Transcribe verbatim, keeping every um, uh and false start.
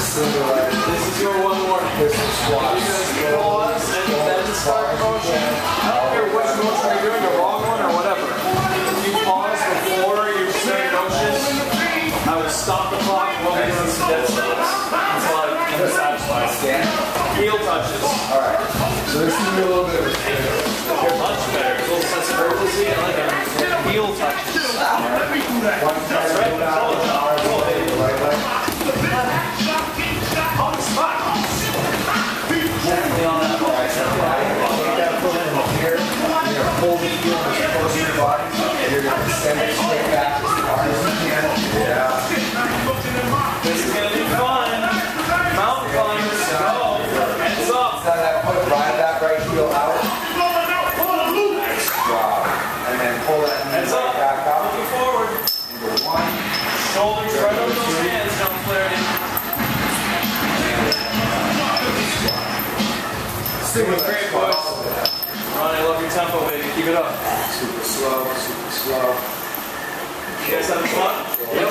This is your one warning. This is squat. You guys pause and then start motion. I don't care which motion you're doing, the wrong one or whatever. If you pause before you start motion, I will stop the clock while you're doing some dead stops until I'm satisfied. Heel touches. Alright. So this is a little bit of a much better. A little sense of urgency. I like it. Heel touches. Let me do that. One That's right. Hold it. Hold it. Right leg. On the spot. Gently on that ball. Right, so you got to put it in here. You're going to hold the heel as close to your body. And you're going to extend it straight back as far as you can. Yeah. This is going to be fun. Mountain climbers, go. Heads up. Now that foot, ride that right heel out. Nice job. And then pull that knee Heads right up. back up. Looking forward. Into one. Shoulders right over those hands, don't flare it. Stick with Great, that boys. squat. Ron, I love your tempo, baby. Keep it up. Super slow, super slow. You guys having fun? Yep.